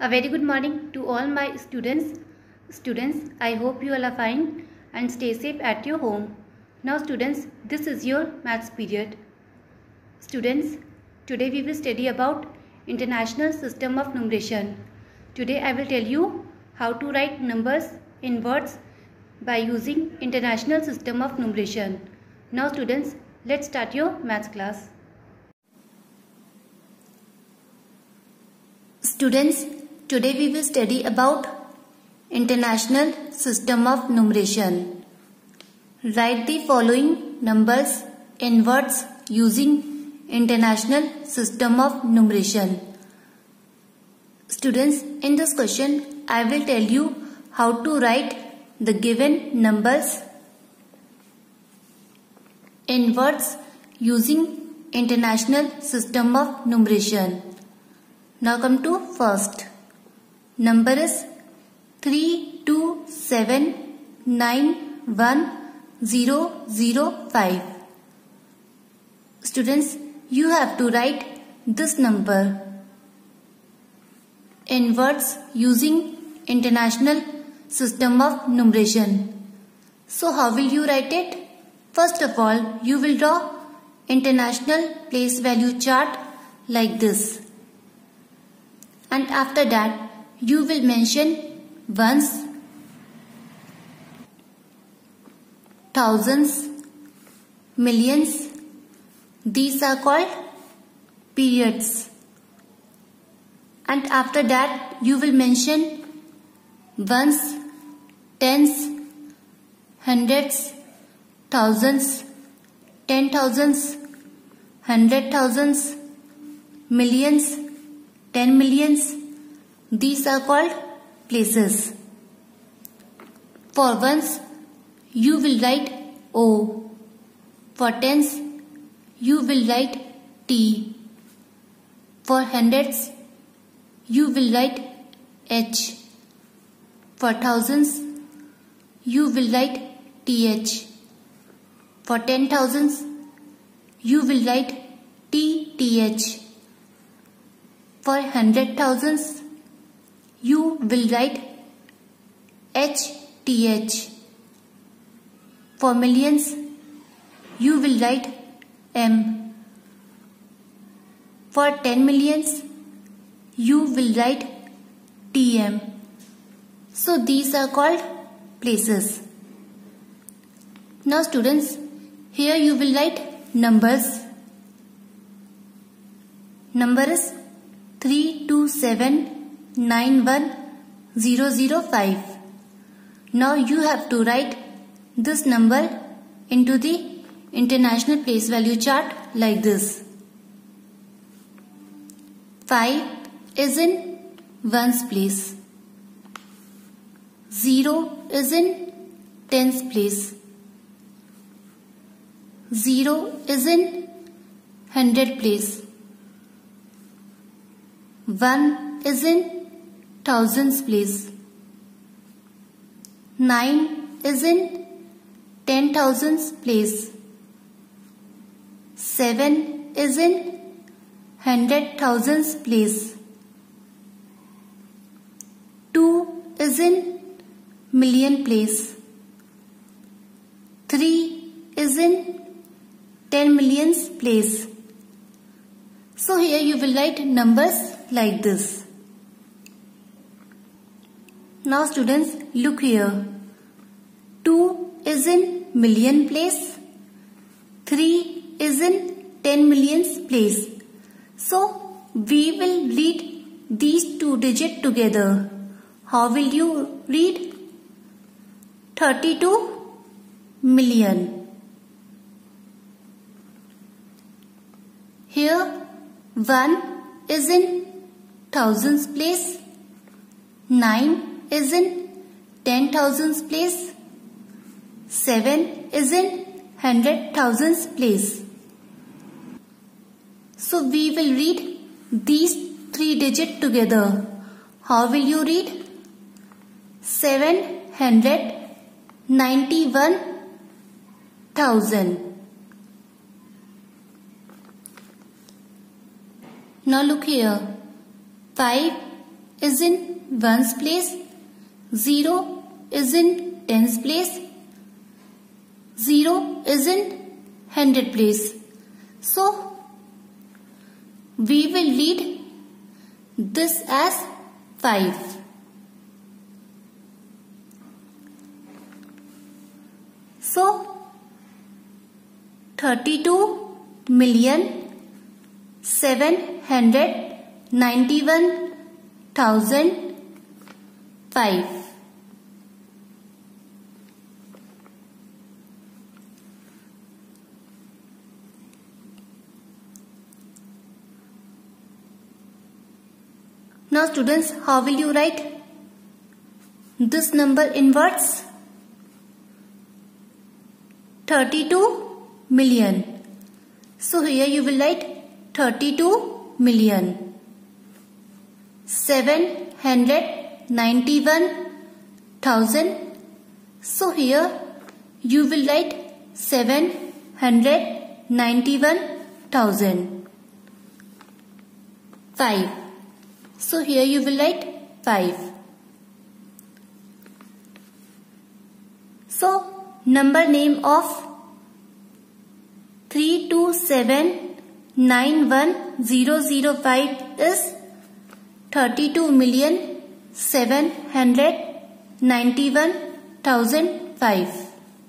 A very good morning to all my students. I hope you all are fine and stay safe at your home. Now students, this is your maths period. Students, today we will study about International System of Numeration. Today I will tell you how to write numbers in words by using International System of Numeration. Now students, let's start your maths class. Students, today we will study about International System of Numeration. Write the following numbers in words using International System of Numeration. Students, in this question, I will tell you how to write the given numbers in words using International System of Numeration. Now come to first. Number is 327911005. Students, you have to write this number in words using International System of Numeration. So how will you write it? First of all, you will draw international place value chart like this. And after that, you will mention ones, thousands, millions. These are called periods. And after that, you will mention ones, tens, hundreds, thousands, 10,000s, 100,000s, millions, 10 millions. These are called places. For ones, you will write O. For tens, you will write T. For hundreds, you will write H. For thousands, you will write TH. For 10,000s, you will write TTH. For 100,000s, you will write HTH. For millions, you will write M. For 10 millions, you will write TM. So these are called places. Now students, here you will write numbers. Number is 327911005. Now you have to write this number into the international place value chart like this. 5 is in ones place. 0 is in tens place. 0 is in hundred place. 1 is in thousands place. 9 is in 10,000s place. 7 is in 100,000s place. 2 is in million place. 3 is in 10 millions place. So here you will write numbers like this. Now students, look here. 2 is in million place. 3 is in 10 millions place. So we will read these two digits together. How will you read? 32 million. Here 1 is in thousands place. 9 is in 10,000s place. 7 is in 100,000s place. So we will read these three digits together. How will you read? 791,000. Now look here. 5 is in ones place, 0 is in tens place, 0 is in hundred place. So we will read this as 5. So 32,791,005. Now students, how will you write this number in words? 32 million. So here you will write 32 million 791,000. So here you will write 791,000. 5. So here you will write 5. So number name of 32791,005 is 32,791,005.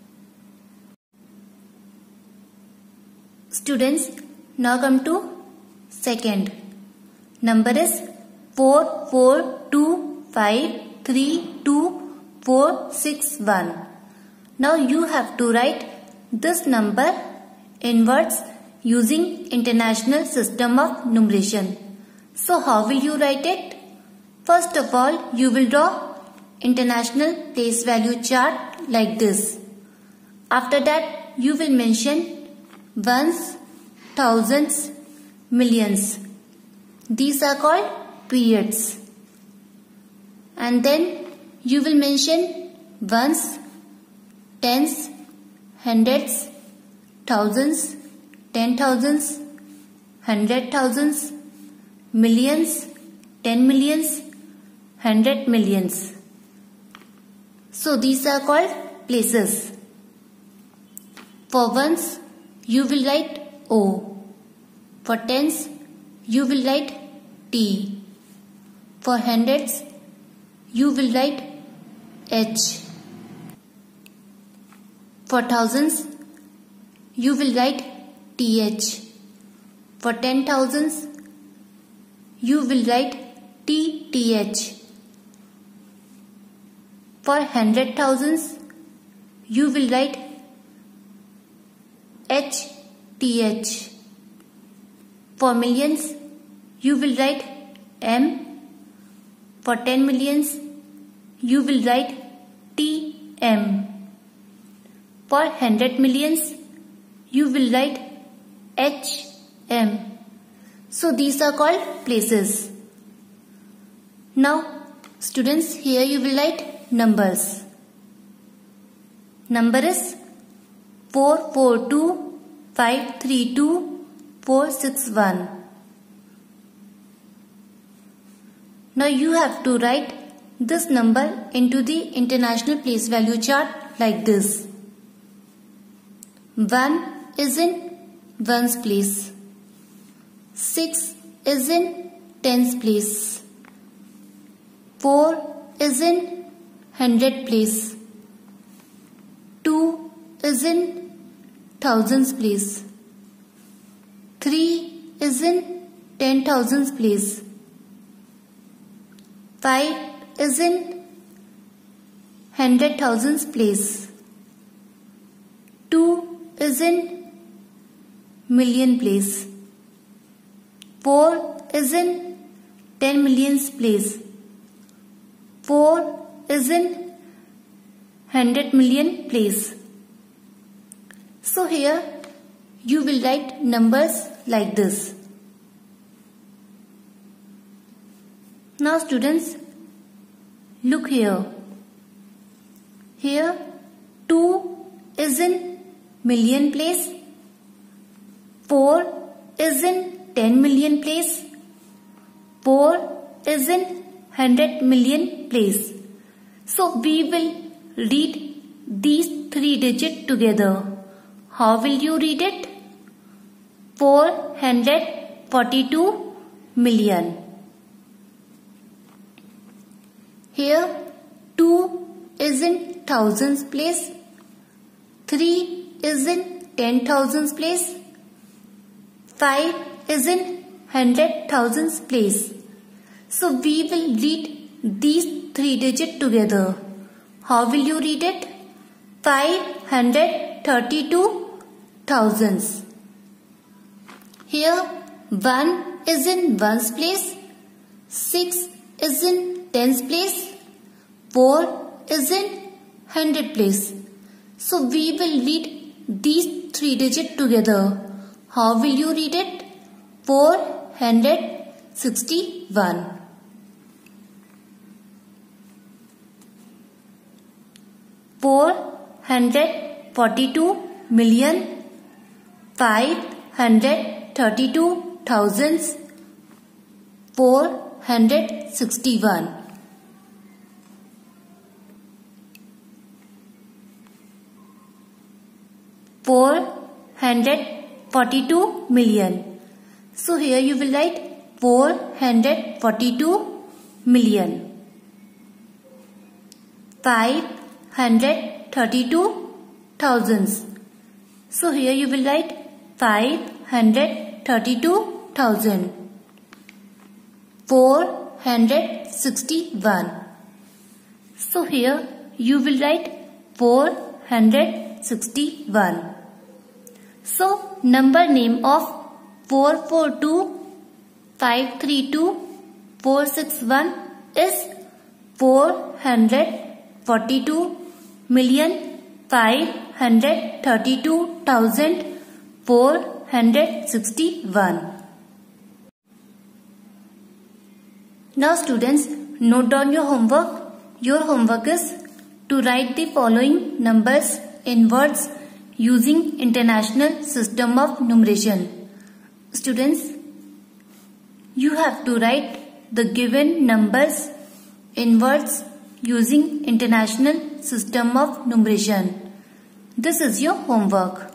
Students, now come to second. Number is 442532461. Now you have to write this number in words using International System of Numeration. So how will you write it? First of all, you will draw International Place Value chart like this. After that, you will mention ones, thousands, millions. These are called periods. And then you will mention ones, tens, hundreds, thousands, 10,000s, 100,000s, millions, 10 millions, 100 millions. So these are called places. For ones, you will write O. For tens, you will write T. For hundreds, you will write H. For thousands, you will write TH. For 10,000s, you will write TTH. For 100,000s, you will write HTH. For millions, you will write M. For 10 millions, you will write TM. For 100 millions, you will write HM. So these are called places. Now students, here you will write numbers. Number is 442532461. Now you have to write this number into the International Place Value chart like this. 1 is in ones place. 6 is in tens place. 4 is in hundred place. 2 is in thousands place. 3 is in 10,000s place. 5 is in 100,000s place. 2 is in million place. 4 is in 10 millions place. 4 is in 100 million place. So here you will write numbers like this. Now students, look here. Here 2 is in million place. 4 is in 10 million place. 4 is in 100 million place. So we will read these 3 digits together. How will you read it? 442 million. Here 2 is in thousands place. 3 is in 10,000s place. 5 is in 100,000s place. So we will read these 3 digits together. How will you read it? 532 thousands. Here 1 is in ones place. 6 is in tens place. 4 is in 100 place. So we will read these 3 digits together. How will you read it? 461. 442 million 532 thousands 461. 442 million. So here you will write 442 million. 532 thousands. So here you will write 532,000. 461. So here you will write 461. So number name of 442, 532, 461 is 442 million 532,461. Now students, note down your homework. Your homework is to write the following numbers in words using International System of Numeration. Students, you have to write the given numbers in words using International System of Numeration. This is your homework.